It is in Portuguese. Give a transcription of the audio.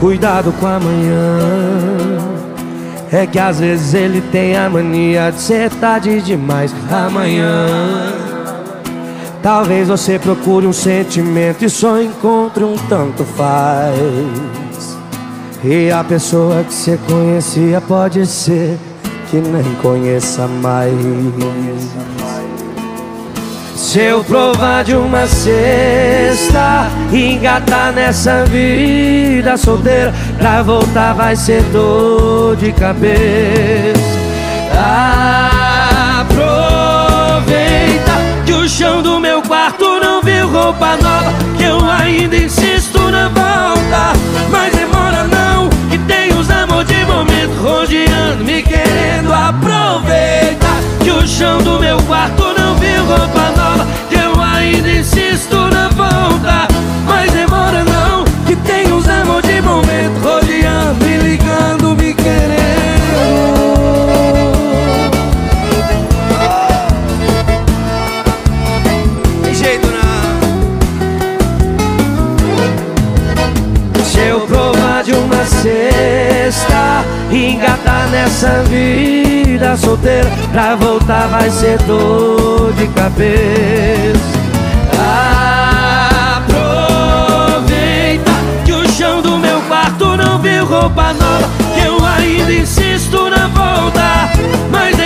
Cuidado com amanhã. É que às vezes ele tem a mania de ser tarde demais. Amanhã talvez você procure um sentimento e só encontre um tanto faz. E a pessoa que você conhecia pode ser que nem conheça mais. Se eu provar de uma cesta e engatar nessa vida solteira, pra voltar vai ser dor de cabeça. Aproveita que o chão do meu quarto não viu roupa nova, que eu ainda insisto na volta. Mas demora não, que tem os amor de momento rodeando, me querendo. Aproveita que o chão do meu quarto não viu roupa nova, que eu ainda insisto na volta. Mas demora não, que tem os amor de momento rodeando, me ligando, me querendo. Tem jeito não. Se eu provar de uma cesta e engatar nessa vida solteira, pra voltar vai ser dor de cabeça. Aproveita que o chão do meu quarto não viu roupa nova, que eu ainda insisto na volta. Mas